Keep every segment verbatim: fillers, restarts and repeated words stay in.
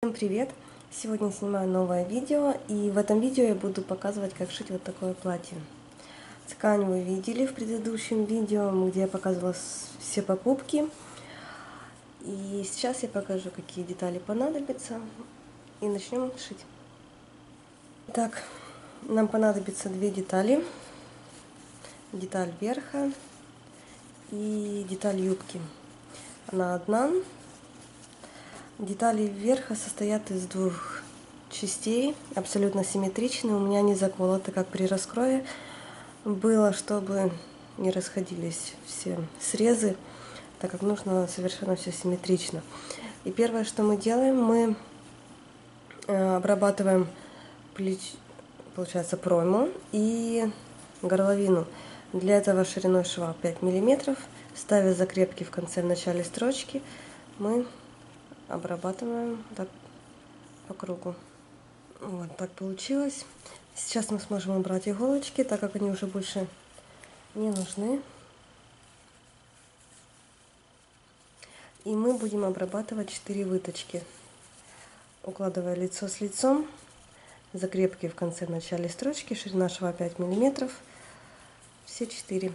Всем привет! Сегодня снимаю новое видео, и в этом видео я буду показывать, как шить вот такое платье. Ткань вы видели в предыдущем видео, где я показывала все покупки. И сейчас я покажу, какие детали понадобятся, и начнем шить. Так, нам понадобится две детали. Деталь верха и деталь юбки. Она одна. Детали верха состоят из двух частей, абсолютно симметричные. У меня они заколоты, как при раскрое было, чтобы не расходились все срезы, так как нужно совершенно все симметрично. И первое, что мы делаем, мы обрабатываем плеч, получается, пройму и горловину. Для этого шириной шва пять миллиметров, ставя закрепки в конце, в начале строчки, мы обрабатываем так по кругу. Вот так получилось. Сейчас мы сможем убрать иголочки, так как они уже больше не нужны. И мы будем обрабатывать четыре выточки, укладывая лицо с лицом, закрепки в конце, в начале строчки, ширина шва пять миллиметров, все четыре.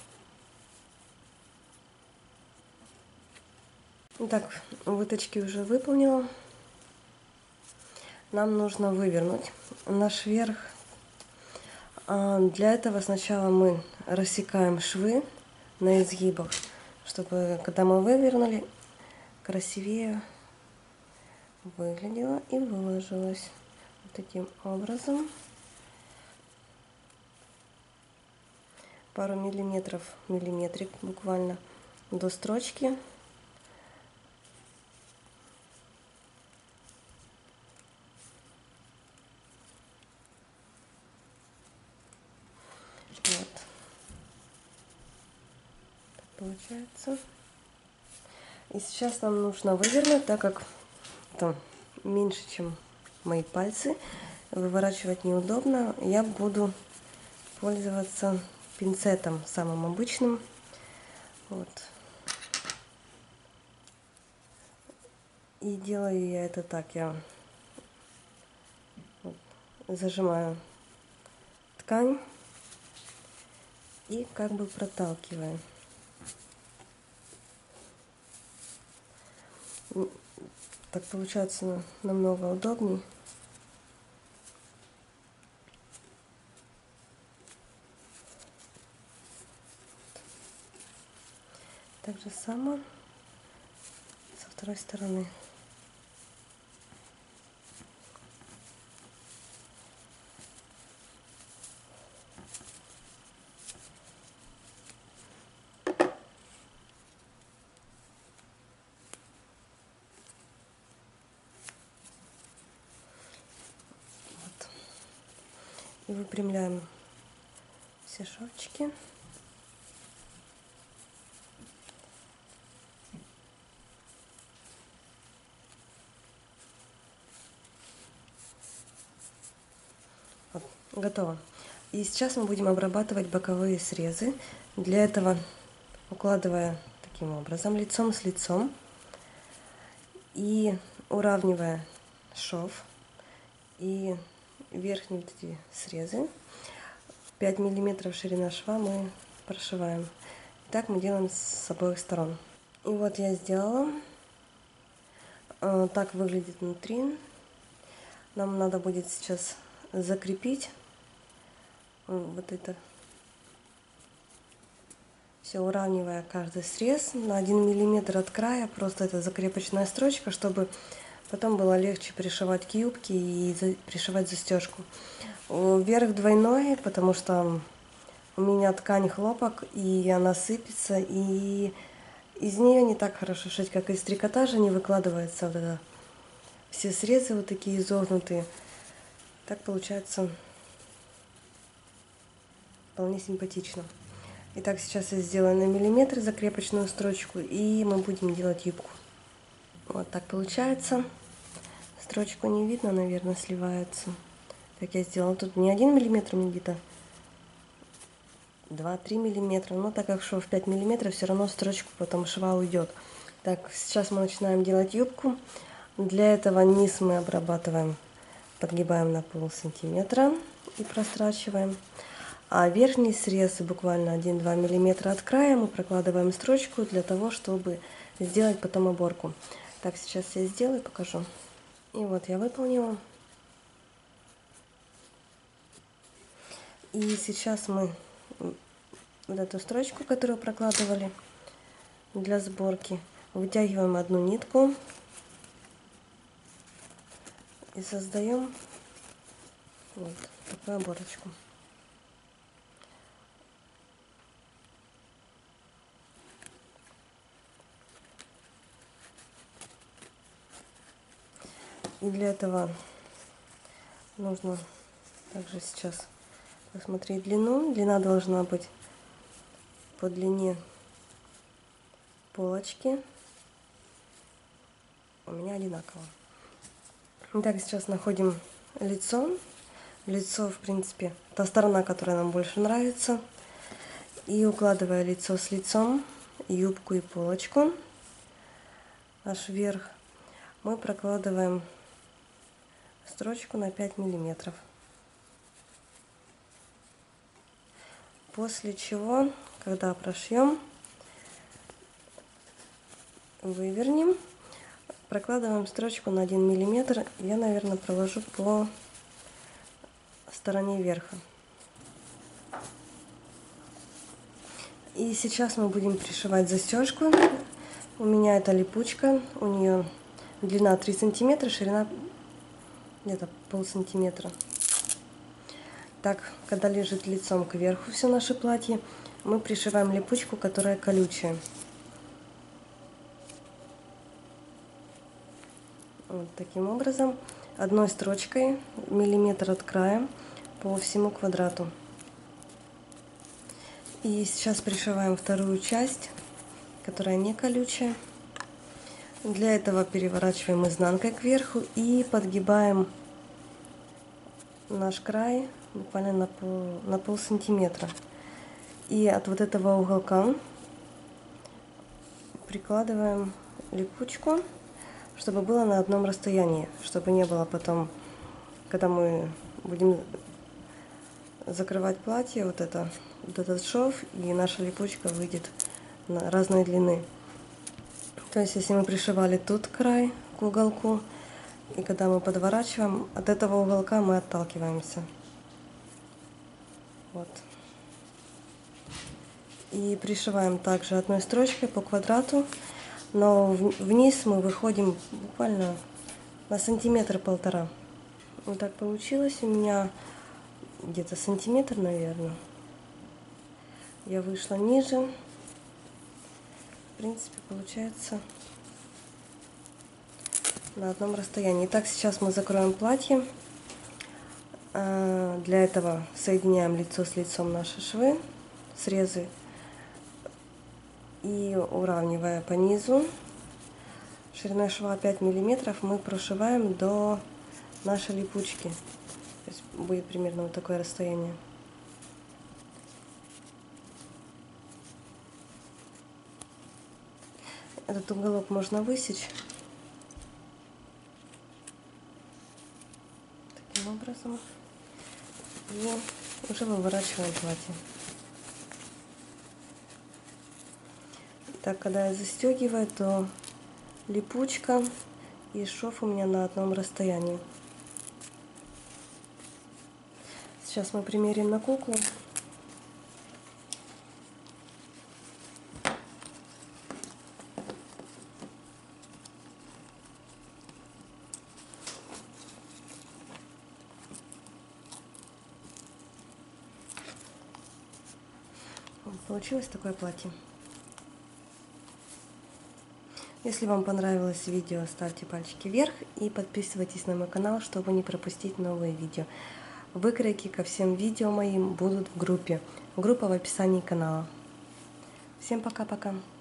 Итак, выточки уже выполнила. Нам нужно вывернуть наш верх. Для этого сначала мы рассекаем швы на изгибах, чтобы когда мы вывернули, красивее выглядело и выложилось. Вот таким образом. Пару миллиметров, миллиметрик буквально до строчки. Вот. Так получается. И сейчас нам нужно вывернуть, так как это меньше, чем мои пальцы. Выворачивать неудобно. Я буду пользоваться пинцетом самым обычным. Вот. И делаю я это так. Я вот зажимаю ткань и как бы проталкиваю. Так получается намного удобней. Так же само со второй стороны. Вот. И выпрямляем все шовчики. Вот, готово. И сейчас мы будем обрабатывать боковые срезы. Для этого укладывая таким образом лицом с лицом и уравнивая шов и верхние вот эти срезы. пять миллиметров ширина шва мы прошиваем. Так мы делаем с обоих сторон. И вот я сделала. Так выглядит внутри. Нам надо будет сейчас закрепить вот это все, уравнивая каждый срез на один миллиметр от края. Просто это закрепочная строчка, чтобы потом было легче пришивать к юбке и за, пришивать застежку. Верх двойной, потому что у меня ткань хлопок, и она сыпется, и из нее не так хорошо шить, как из трикотажа, не выкладывается вот это. Все срезы вот такие изогнутые. Так получается вполне симпатично. Итак, сейчас я сделаю на миллиметр закрепочную строчку, и мы будем делать юбку. Вот так получается. Строчку не видно, наверное, сливается. Так я сделала. Тут не один миллиметр, мне где-то два-три миллиметра. Но так как шов пять миллиметров, все равно строчку потом шва уйдет. Так, сейчас мы начинаем делать юбку. Для этого низ мы обрабатываем, подгибаем на пол сантиметра и прострачиваем. А верхний срез буквально один-два миллиметра от края мы прокладываем строчку для того, чтобы сделать потом оборку. Так, сейчас я сделаю, покажу. И вот я выполнила. И сейчас мы вот эту строчку, которую прокладывали для сборки, вытягиваем одну нитку и создаем вот такую оборочку. И для этого нужно также сейчас посмотреть длину. Длина должна быть по длине полочки. У меня одинаково. Итак, сейчас находим лицо. Лицо, в принципе, та сторона, которая нам больше нравится. И укладывая лицо с лицом, юбку и полочку, наш верх, мы прокладываем строчку на пять миллиметров. После чего, когда прошьем, вывернем, прокладываем строчку на один миллиметр. Я, наверное, проложу по стороне верха. И сейчас мы будем пришивать застежку. У меня это липучка, у нее длина три сантиметра, ширина где-то пол сантиметра. Так, когда лежит лицом кверху все наше платье, мы пришиваем липучку, которая колючая. Вот таким образом, одной строчкой, миллиметр от края по всему квадрату. И сейчас пришиваем вторую часть, которая не колючая. Для этого переворачиваем изнанкой кверху и подгибаем наш край буквально на пол, на пол сантиметра. И от вот этого уголка прикладываем липучку, чтобы было на одном расстоянии, чтобы не было потом, когда мы будем закрывать платье, вот это, вот этот шов, и наша липучка выйдет на разной длины. То есть, если мы пришивали тут край к уголку, и когда мы подворачиваем, от этого уголка мы отталкиваемся. Вот. И пришиваем также одной строчкой по квадрату, но вниз мы выходим буквально на сантиметр-полтора. Вот так получилось у меня, где-то сантиметр, наверное. Я вышла ниже. В принципе, получается на одном расстоянии. Итак, сейчас мы закроем платье. Для этого соединяем лицо с лицом наши швы, срезы, и уравнивая по низу, шириной шва пять миллиметров, мы прошиваем до нашей липучки. То есть будет примерно вот такое расстояние. Этот уголок можно высечь таким образом. И уже выворачиваем платье. Так, когда я застегиваю, то липучка и шов у меня на одном расстоянии. Сейчас мы примерим на куклу. Получилось такое платье. Если вам понравилось видео, ставьте пальчики вверх и подписывайтесь на мой канал, чтобы не пропустить новые видео. Выкройки ко всем видео моим будут в группе. Группа в описании канала. Всем пока-пока.